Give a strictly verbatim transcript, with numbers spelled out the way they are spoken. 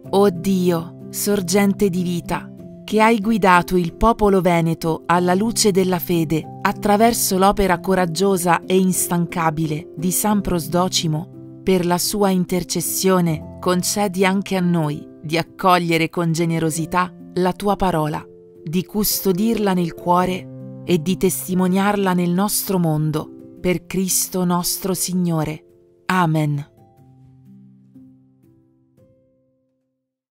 O Dio, sorgente di vita, che hai guidato il popolo veneto alla luce della fede attraverso l'opera coraggiosa e instancabile di San Prosdocimo, per la sua intercessione concedi anche a noi di accogliere con generosità la tua parola, di custodirla nel cuore e di testimoniarla nel nostro mondo, per Cristo nostro Signore. Amen.